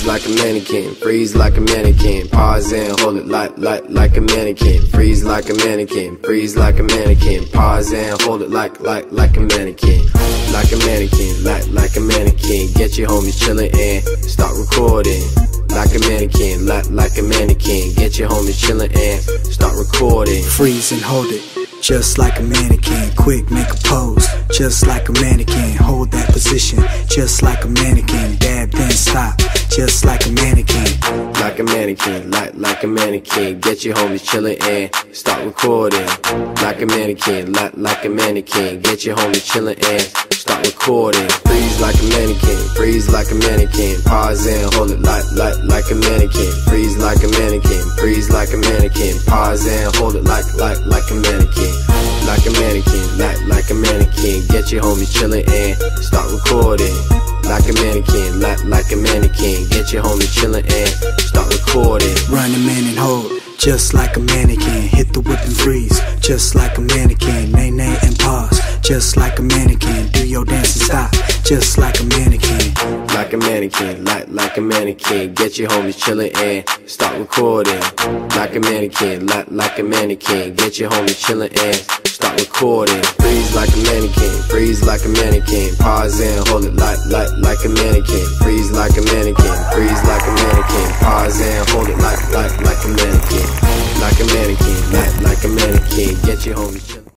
freeze like a mannequin, freeze like a mannequin, pause and hold it like a mannequin, freeze like a mannequin, freeze like a mannequin, pause and hold it like a mannequin, like a mannequin, like a mannequin, get your homies chillin' and start recording. Like a mannequin, like a mannequin, get your homies chillin' and start recording. Freeze and hold it, just like a mannequin. Quick, make a pose, just like a mannequin. Hold that position, just like a mannequin. Dab, then stop, just like a mannequin. Like a mannequin, like a mannequin, get your homies chillin' and start recording. Like a mannequin, like a mannequin, get your homies chillin' and start recording. Freeze like a mannequin, freeze like a mannequin, pause and hold it like a mannequin, freeze like a mannequin, freeze like a mannequin, pause and hold it like a mannequin, like a mannequin, like a mannequin, get your homies chillin' and start recording. Like a mannequin, like a mannequin, get your homies chillin' and start recording. Run a man and hold, just like a mannequin. Hit the whip and freeze, just like a mannequin. Nay, nay, and pause, just like a mannequin. Do your dance and stop, just like a mannequin. Like a mannequin, like a mannequin, get your homies chillin' and start recording. Like a mannequin, like a mannequin, get your homies chillin' and start recording. Freeze like a mannequin, freeze like a mannequin, pause and hold it like a mannequin, freeze like a mannequin, freeze like a mannequin, pause and hold it like a mannequin, like a mannequin, like a mannequin, get your homies chillin'.